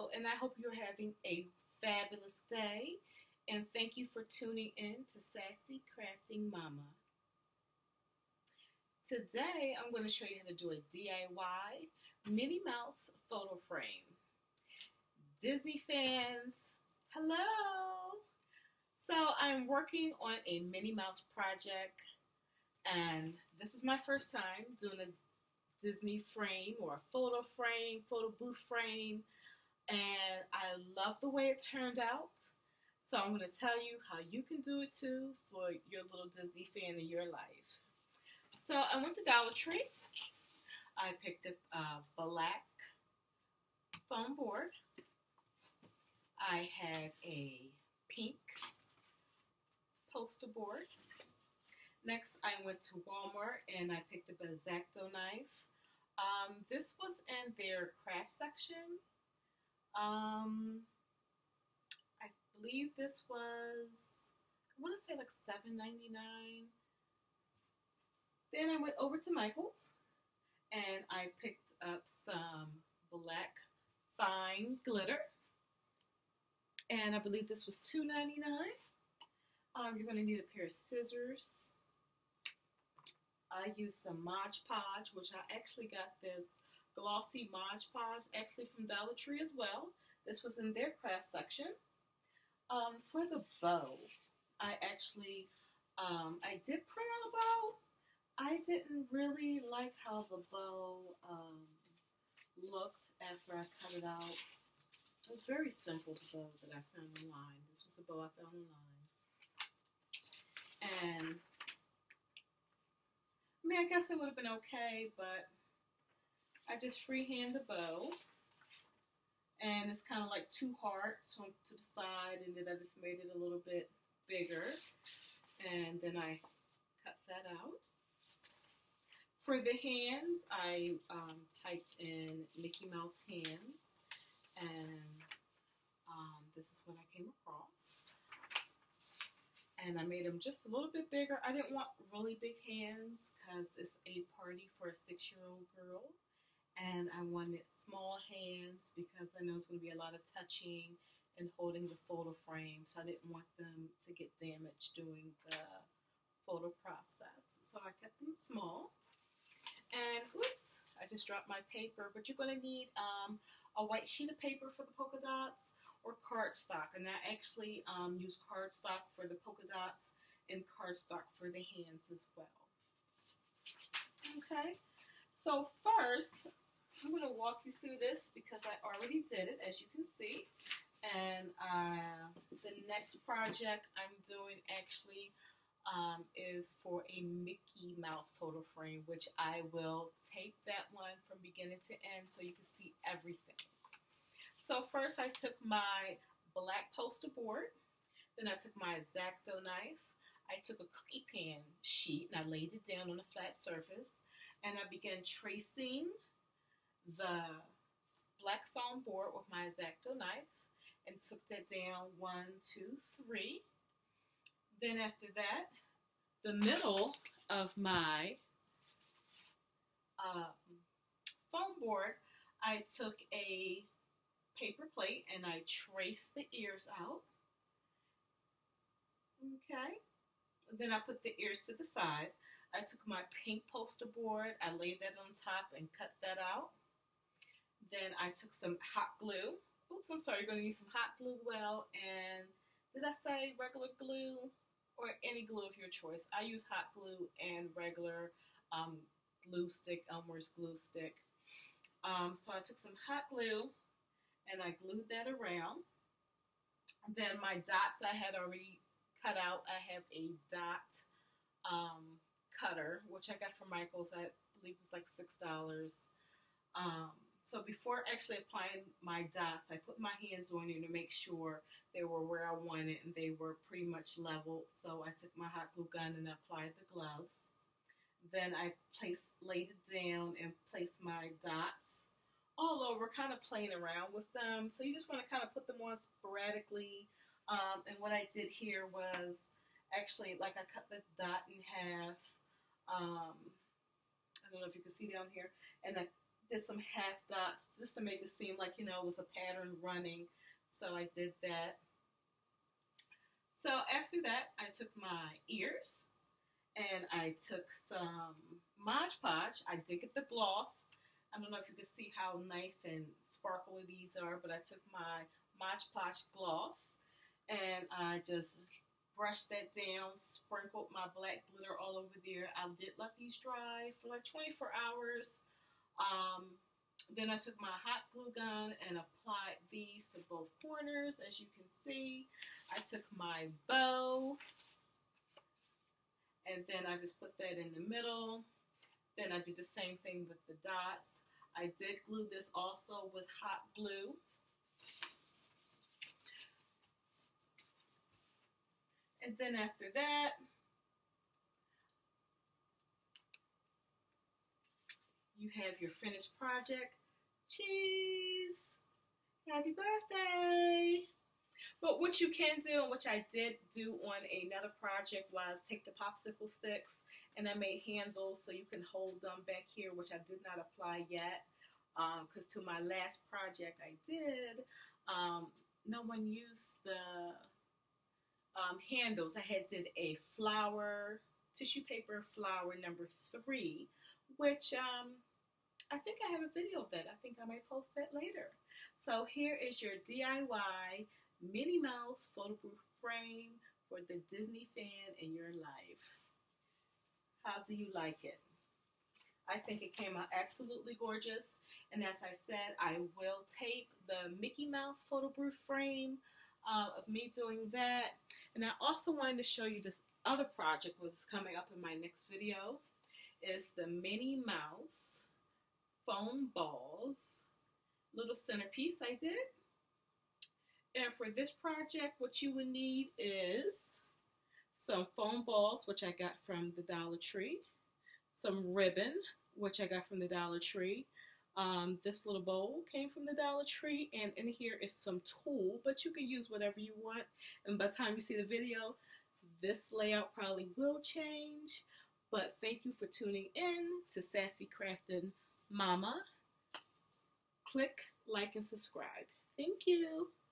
Hello, and I hope you're having a fabulous day. And thank you for tuning in to Sassy Crafting Mama. Today, I'm going to show you how to do a DIY Minnie Mouse photo frame. Disney fans, hello! So, I'm working on a Minnie Mouse project, and this is my first time doing a Disney frame or a photo booth frame, and I love the way it turned out. So I'm going to tell you how you can do it too for your little Disney fan in your life. So I went to Dollar Tree. I picked up a black foam board. I have a pink poster board. Next, I went to Walmart and I picked up a X-Acto knife. This was in their craft section. I believe this was, I want to say like $7.99. Then I went over to Michael's and I picked up some black fine glitter. And I believe this was $2.99. You're going to need a pair of scissors. I used some Mod Podge, which I actually got this glossy Mod Podge actually from Dollar Tree as well. This was in their craft section. For the bow, I did print out a bow. I didn't really like how the bow looked after I cut it out. It was very simple, the bow that I found online. This was the bow I found online. And I mean, I guess it would have been okay, but I just freehand the bow. And it's kind of like two hearts to the side, and then I just made it a little bit bigger. And then I cut that out. For the hands, I typed in Mickey Mouse hands, and this is what I came across. And I made them just a little bit bigger. I didn't want really big hands because it's a party for a 6-year-old girl. And I wanted small hands because I know it's going to be a lot of touching and holding the photo frame. So I didn't want them to get damaged during the photo process. So I kept them small. And oops, I just dropped my paper. But you're going to need a white sheet of paper for the polka dots, or cardstock, and I actually use cardstock for the polka dots and cardstock for the hands as well. Okay, so first I'm going to walk you through this because I already did it, as you can see. And the next project I'm doing actually is for a Mickey Mouse photo frame, which I will tape that one from beginning to end so you can see everything. So first I took my black poster board, then I took my X-Acto knife, I took a cookie pan sheet and I laid it down on a flat surface, and I began tracing the black foam board with my X-Acto knife and took that down 1, 2, 3. Then after that, the middle of my foam board, I took a paper plate and I traced the ears out. Okay. Then I put the ears to the side. I took my pink poster board, I laid that on top and cut that out. Then I took some hot glue. Oops, I'm sorry, you're going to use some hot glue well. And did I say regular glue or any glue of your choice? I use hot glue and regular glue stick, Elmer's glue stick. So I took some hot glue and I glued that around. Then my dots I had already cut out. I have a dot cutter, which I got from Michael's. I believe it was like $6. So before actually applying my dots, I put my hands on it to make sure they were where I wanted and they were pretty much level. So I took my hot glue gun and applied the gloves. Then I laid it down and placed my dots all over, kind of playing around with them. So you just want to kind of put them on sporadically. And what I did here was actually, like, I cut the dot in half. I don't know if you can see down here. And I did some half dots just to make it seem like, you know, it was a pattern running. So I did that. So after that, I took my ears and I took some Mod Podge. I did get the gloss. I don't know if you can see how nice and sparkly these are, but I took my Mod Podge gloss and I just brushed that down, sprinkled my black glitter all over there. I did let these dry for like 24 hours. Then I took my hot glue gun and applied these to both corners. As you can see, I took my bow and then I just put that in the middle. Then I did the same thing with the dots. I did glue this also with hot glue. And then after that, you have your finished project. Cheese! Happy birthday! But what you can do, and which I did do on another project, was take the popsicle sticks and I made handles so you can hold them back here, which I did not apply yet. Because to my last project I did, no one used the handles. I did a flower, tissue paper flower number 3, which I think I have a video of that. I think I might post that later. So here is your DIY Minnie Mouse photoproof frame for the Disney fan in your life. How do you like it? I think it came out absolutely gorgeous. And as I said, I will tape the Mickey Mouse photoproof frame of me doing that. And I also wanted to show you this other project that's coming up in my next video. Is the Minnie Mouse foam balls little centerpiece I did. And for this project, what you would need is some foam balls, which I got from the Dollar Tree, some ribbon, which I got from the Dollar Tree. This little bowl came from the Dollar Tree, and in here is some tulle, but you can use whatever you want. And by the time you see the video, this layout probably will change. But thank you for tuning in to Sassy Craftin' Mama. Click, like, and subscribe. Thank you.